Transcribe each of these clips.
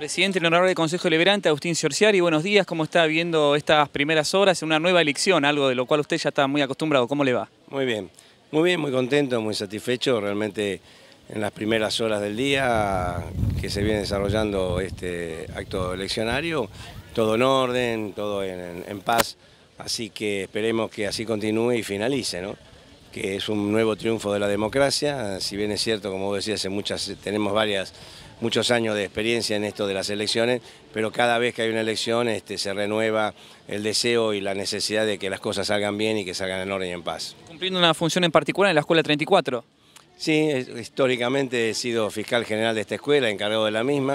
Presidente del Honorable Consejo Deliberante, Agustín Giorgiari, buenos días. ¿Cómo está viendo estas primeras horas en una nueva elección, algo de lo cual usted ya está muy acostumbrado? ¿Cómo le va? Muy bien, muy contento, muy satisfecho. Realmente en las primeras horas del día que se viene desarrollando este acto eleccionario, todo en orden, todo en paz, así que esperemos que así continúe y finalice, ¿no? Que es un nuevo triunfo de la democracia, si bien es cierto, como vos decías, tenemos muchos años de experiencia en esto de las elecciones, pero cada vez que hay una elección se renueva el deseo y la necesidad de que las cosas salgan bien y que salgan en orden y en paz. Cumpliendo una función en particular en la Escuela 34. Sí, históricamente he sido fiscal general de esta escuela, encargado de la misma.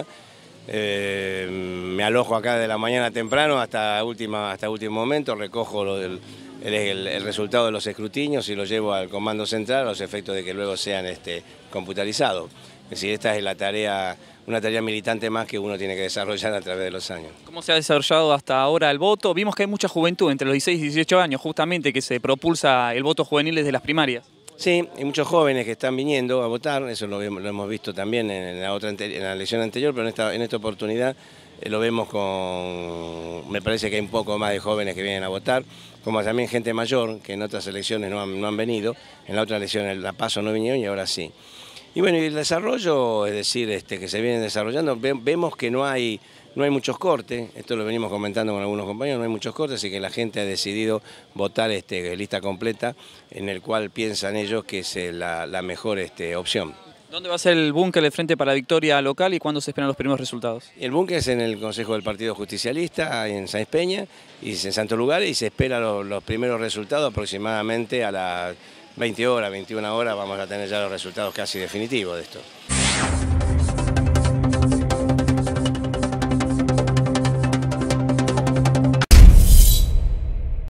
Me alojo acá de la mañana temprano hasta último momento, recojo el resultado de los escrutinios y lo llevo al comando central a los efectos de que luego sean computarizados. Es decir, esta es una tarea militante más que uno tiene que desarrollar a través de los años. ¿Cómo se ha desarrollado hasta ahora el voto? Vimos que hay mucha juventud entre los 16 y 18 años, justamente, que se propulsa el voto juvenil desde las primarias. Sí, hay muchos jóvenes que están viniendo a votar, eso lo hemos visto también en la elección anterior, pero en esta oportunidad lo vemos me parece que hay un poco más de jóvenes que vienen a votar, como también gente mayor, que en otras elecciones no han venido, en la otra elección en La Paso no vinieron y ahora sí. Y bueno, y el desarrollo, es decir, que se viene desarrollando, vemos que no hay muchos cortes, esto lo venimos comentando con algunos compañeros, no hay muchos cortes, así que la gente ha decidido votar lista completa, en el cual piensan ellos que es la mejor opción. ¿Dónde va a ser el búnker del Frente para la Victoria local y cuándo se esperan los primeros resultados? El búnker es en el Consejo del Partido Justicialista, en Sáenz Peña, y en Santo Lugar, y se esperan los primeros resultados aproximadamente a las 20 horas, 21 horas, vamos a tener ya los resultados casi definitivos de esto.